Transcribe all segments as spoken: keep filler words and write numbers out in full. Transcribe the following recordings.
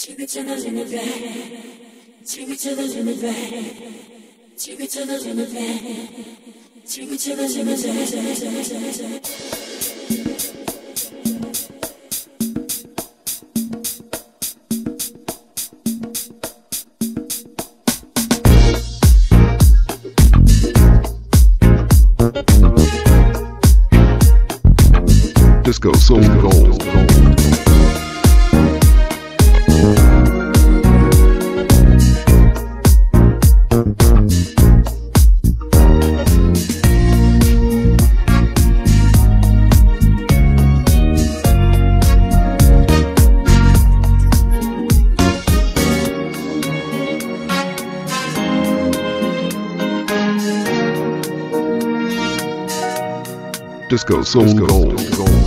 Take me to the limit, babe. Take me to the limit, babe. Take me to the limit, babe. Take me to the limit, babe. Disco Soul Gold. Disco Soul Gold.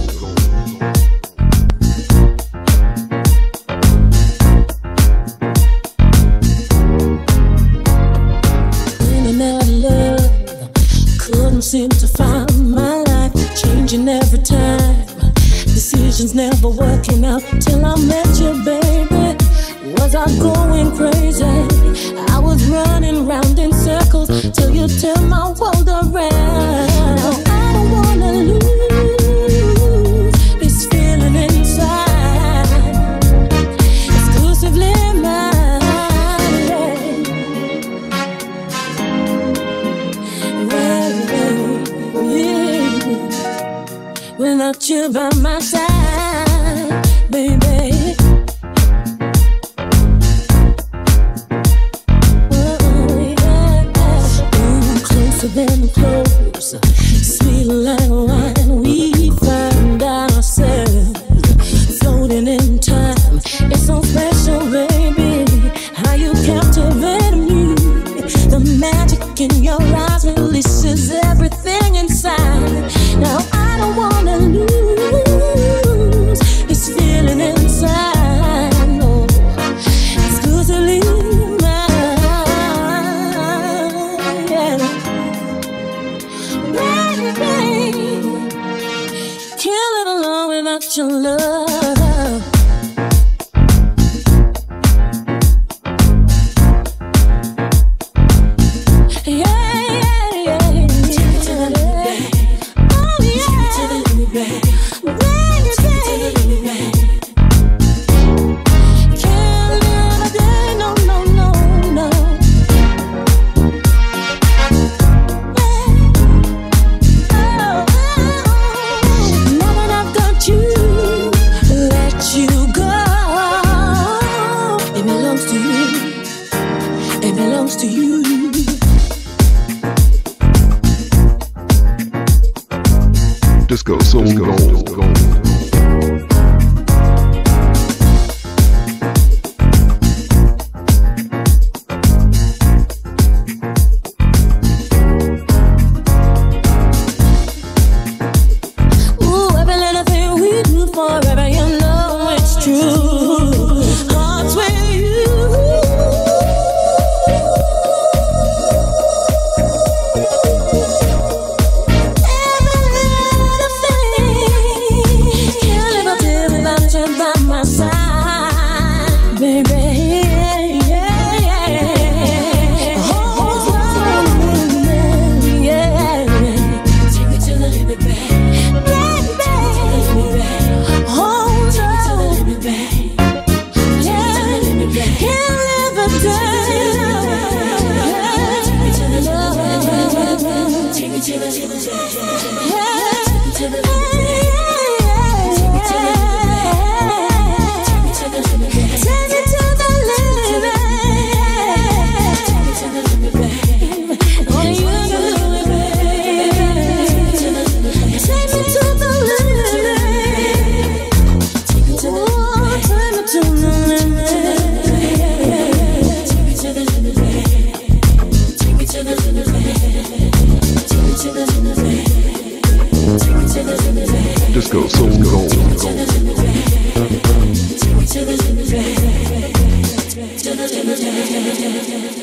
Seem to find my life changing every time. Decisions never working out till I met you, baby. Was I going crazy? I was running round in circles till you turned my world around. I don't wanna lose this feeling inside. Exclusively mine. Without you by my side, baby. Oh, yeah. Ooh, closer than close, sweet like wine. We find ourselves floating in time. It's so special, baby, how you captivate me. The magic in your eyes releases everything inside. Now I don't wanna lose this feeling inside, no. Exclusively mine, yeah. Baby, can't live alone without your love. To you. Disco Soul Gold. Ooh, every little thing we do forever, you know it's true. Hearts with you. Disco Soul Gold. To the limit, to the limit.